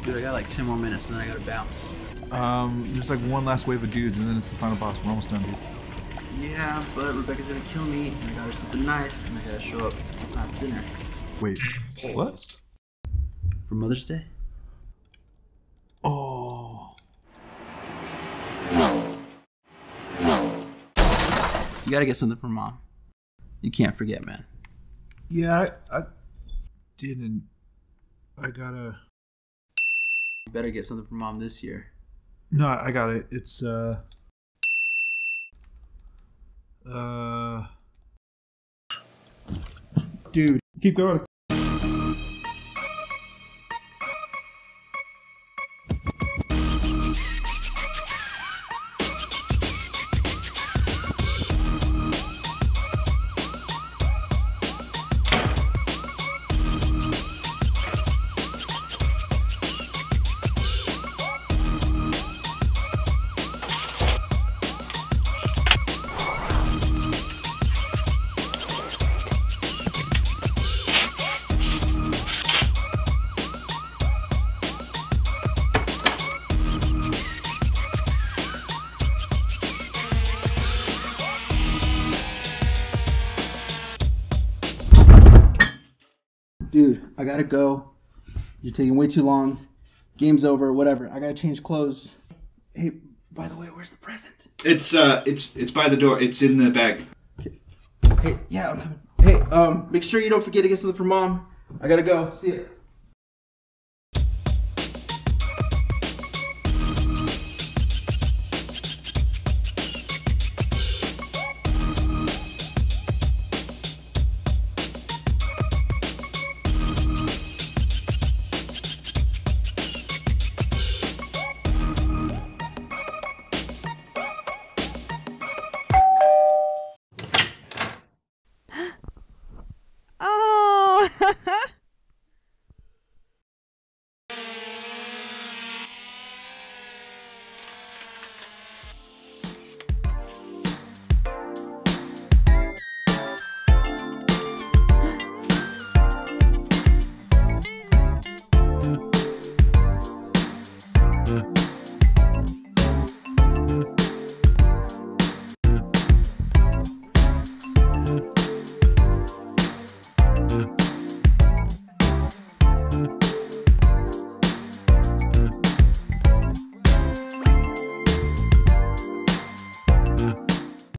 Dude, I got like 10 more minutes and then I gotta bounce. There's like one last wave of dudes and then it's the final boss. We're almost done, dude. Yeah, but Rebecca's gonna kill me and I got her something nice and I gotta show up on time for dinner. Wait, what? For Mother's Day? Oh. You gotta get something for Mom. You can't forget, man. Yeah, I didn't. I gotta... You better get something for Mom this year. No, I got it. It's, Dude. Keep going. Dude, I gotta go. You're taking way too long. Game's over, whatever. I gotta change clothes. Hey, by the way, where's the present? It's by the door. It's in the bag. Okay. Hey, yeah, I'm coming. Hey, make sure you don't forget to get something for Mom. I gotta go. See ya.